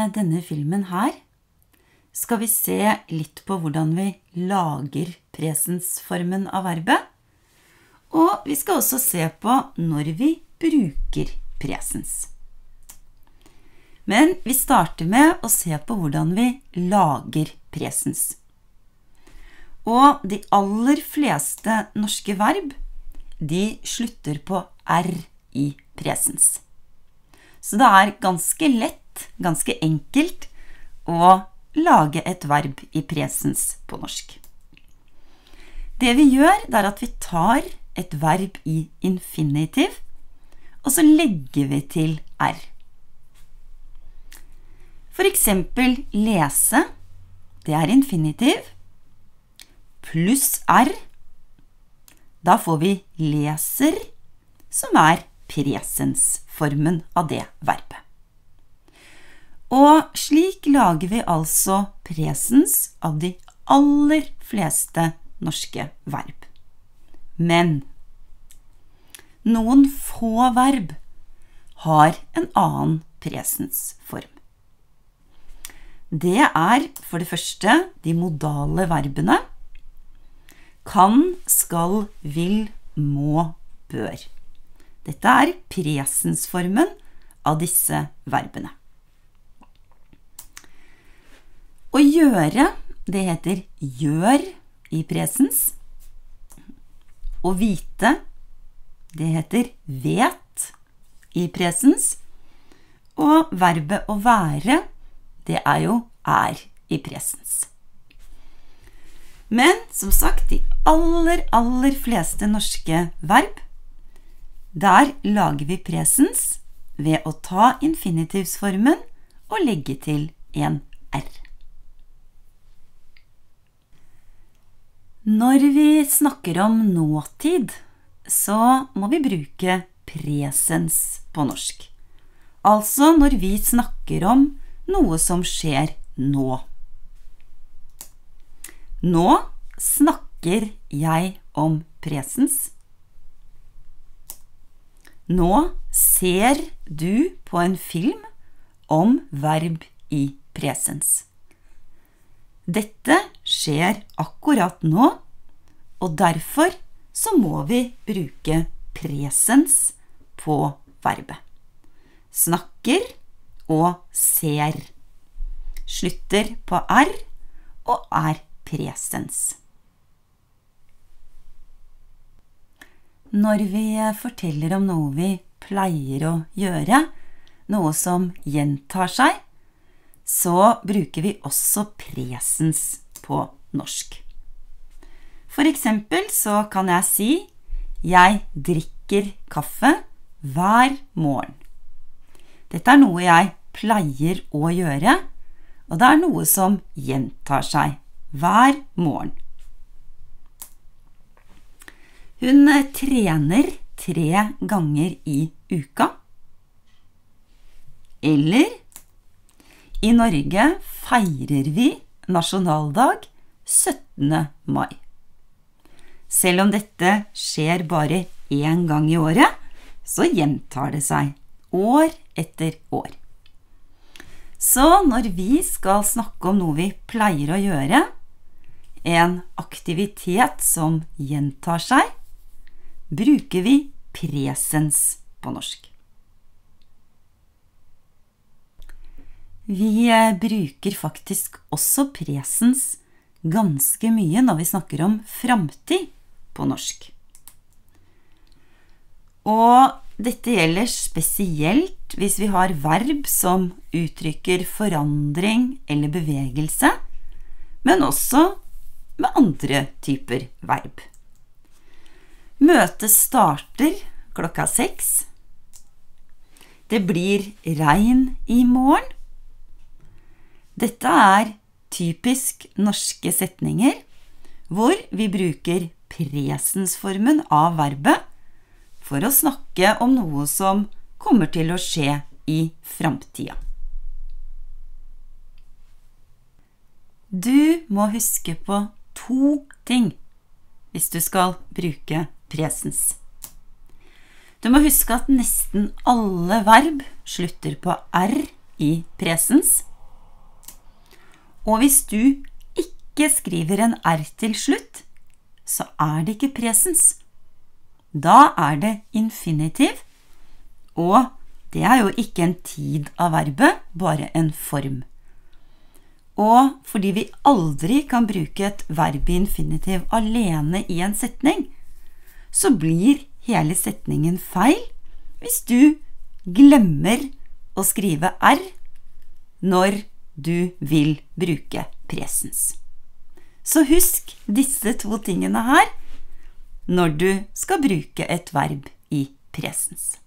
denne filmen her skal vi se litt på hvordan vi lager presensformen av verbet, og vi skal også se på når vi bruker presens. Men vi starter med å se på hvordan vi lager presens. Og de aller fleste norske verb, de slutter på R i presens. Så det er ganske lett, ganske enkelt å lage et verb i presens på norsk. Det vi gjør, det er at vi tar et verb i infinitiv, og så legger vi til R. For eksempel lese, det er infinitiv, pluss R, da får vi leser, som er presensformen av det verbet. Og slik lager vi altså presens av de aller fleste norske verb. Men noen få verb har en annen presensform. Det er for det første de modale verbene kan, skal, vil, må, bør. Dette er presensformen av disse verbene. Å gjøre, det heter gjør i presens. Å vite, det heter vet i presens. Og verbet å være, det er jo er i presens. Men som sagt, de aller fleste norske verb, der lager vi presens ved å ta infinitivsformen og legge til en R. Når vi snakker om nåtid, så må vi bruke presens på norsk. Altså når vi snakker om noe som skjer nå. Nå snakker jeg om presens. Nå ser du på en film om verb i presens. Dette skjer akkurat nå, og derfor så må vi bruke presens på verbet. Snakker og ser. Slutter på R og er presens. Når vi forteller om noe vi pleier å gjøre, noe som gjentar seg, så bruker vi også presens på norsk. For eksempel så kan jeg si, jeg drikker kaffe hver morgen. Dette er noe jeg pleier å gjøre, og det er noe som gjentar seg hver morgen. Hun trener 3 ganger i uka. Eller i Norge feirer vi nasjonaldag 17. mai. Selv om dette skjer bare 1 gang i året, så gjentar det seg år etter år. Så når vi skal snakke om noe vi pleier å gjøre, en aktivitet som gjentar seg, bruker vi presens på norsk. Vi bruker faktisk også presens ganske mye når vi snakker om framtid på norsk. Og dette gjelder spesielt hvis vi har verb som uttrykker forandring eller bevegelse, men også med andre typer verb. Møtet starter klokka 6. Det blir regn i morgen. Dette er typisk norske setninger, hvor vi bruker presensformen av verbet for å snakke om noe som kommer til å skje i framtiden. Du må huske på 2 ting hvis du skal bruke presens. Du må huske at nesten alle verb slutter på R i presens. Og hvis du ikke skriver en R til slutt, så er det ikke presens. Da er det infinitiv, og det er jo ikke en tid av verbet, bare en form. Og fordi vi aldri kan bruke et verb i infinitiv alene i en setning, så blir hele setningen feil hvis du glemmer å skrive R når du vil bruke presens. Så husk disse to tingene her når du skal bruke et verb i presens.